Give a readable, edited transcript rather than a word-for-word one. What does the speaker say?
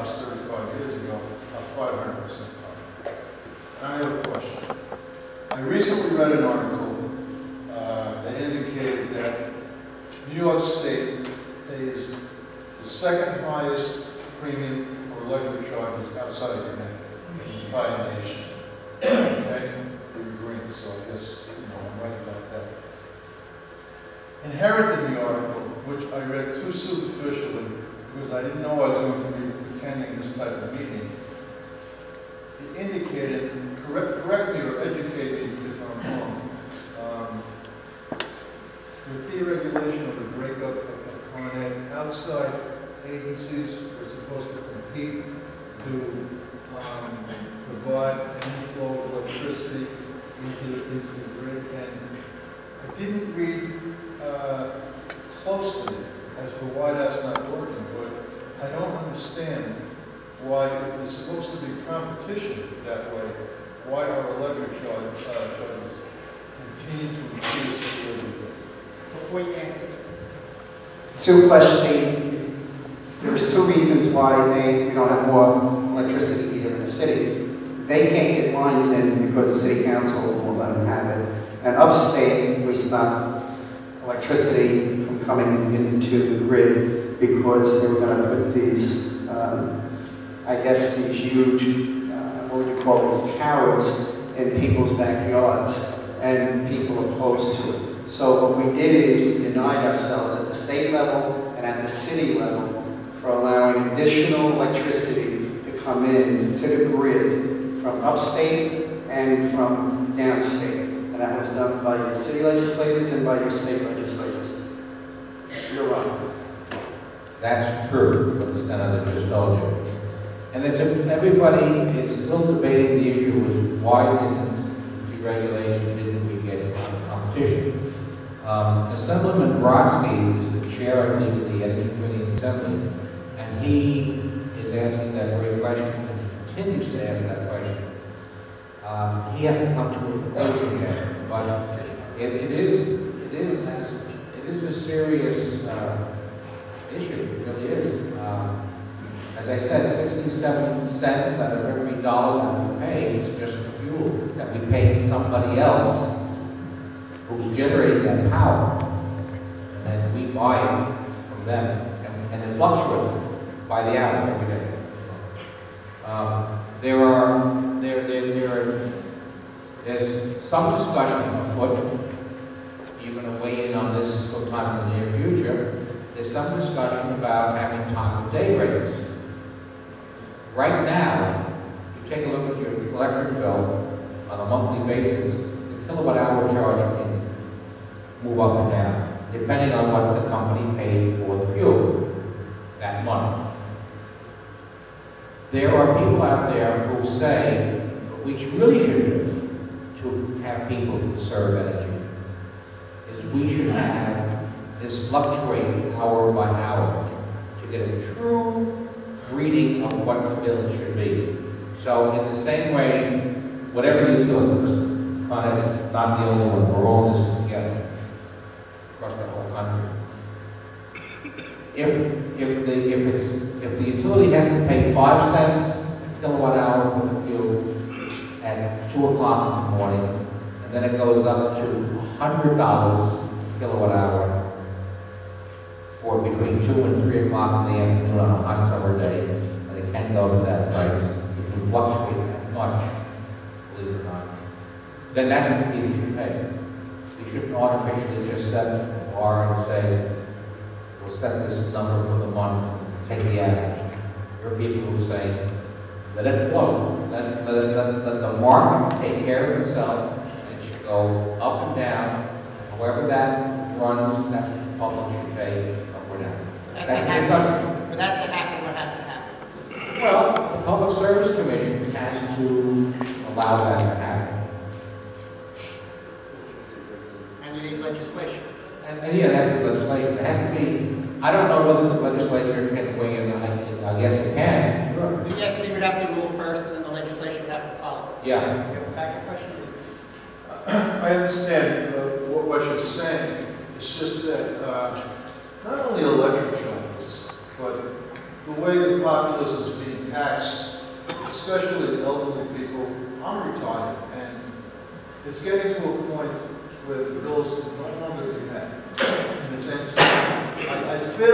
jobs 35 years ago are 500% covered. And I have a question. I recently read an article that indicated that New York State pays the second highest premium for electric charges outside of Connecticut in the entire nation. Okay? We agree, so I guess I'm right about that. Inherent in the article, which I read too superficially because I didn't know I was going to be attending this type of meeting, it indicated, correct me or educate me if I'm wrong, with deregulation of the breakup of Con Ed, outside agencies were supposed to compete to provide an inflow of electricity into the grid, and I didn't read closely as to why that's not working, but I don't understand why, if there's supposed to be competition that way, why our electric charges continue to increase every day. Before you answer. Two questions. There's two reasons why we don't have more electricity here in the city. They can't get lines in because the city council won't let them have it. And upstate, we stop electricity from coming into the grid because they were going to put these, I guess, these huge, what would you call these, towers in people's backyards, and people opposed to it. So what we did is we denied ourselves at the state level and at the city level for allowing additional electricity to come in to the grid from upstate and from downstate. And that was done by your city legislators and by your state legislators. You're welcome. That's true, what the senator just told you. And as if everybody is still debating the issue is why didn't deregulation, didn't we get competition? Assemblyman Brodsky is the chair, I believe, of the Energy Committee in the Assembly, and he is asking that very question and continues to ask that question. He hasn't come to a conclusion yet, but it is a serious issue. It really is. As I said, 67 cents out of every dollar that we pay is just for fuel that we pay somebody else who's generating that power, and then we buy it from them, and it fluctuates by the hour every day. There's some discussion afoot. You're going to weigh in on this sometime in the near future. There's some discussion about having time of day rates. Right now, you take a look at your electric bill on a monthly basis, the kilowatt hour charge can move up and down, depending on what the company paid for the fuel that month. There are people out there who say what we really should do to have people conserve energy is we should have this fluctuate hour by hour to get a true reading of what the bill should be. So in the same way, whatever you do, because Con Ed's not the only one, we're all in this together across the whole country. If the utility has to pay 5 cents a kilowatt hour for the fuel at 2 o'clock in the morning, and then it goes up to $100 a kilowatt hour for between 2 and 3 o'clock in the afternoon on a hot summer day, and it can go to that price. It can fluctuate that much, believe it or not. Then that's what you should pay. You shouldn't artificially just set a bar and say, we'll set this number for the month, take the average. There are people who say, let it float. Let the market take care of itself. It should go up and down. However that runs, that's what the public should pay up or down. That's the discussion. For that to happen, what has to happen? Well, the Public Service Commission has to allow that to happen. And you need legislation. And yeah, that's the legislation. It has to be, I don't know whether the legislature can weigh in. I guess it can, sure. The ESC would have to rule first, and then the legislation would have to follow. Yeah. Back to question. I understand what you're saying. It's just that not only electric charges, but the way the populace is being taxed, especially elderly people, I'm retired, and it's getting to a point where the bills can no longer be met. And it's, I feel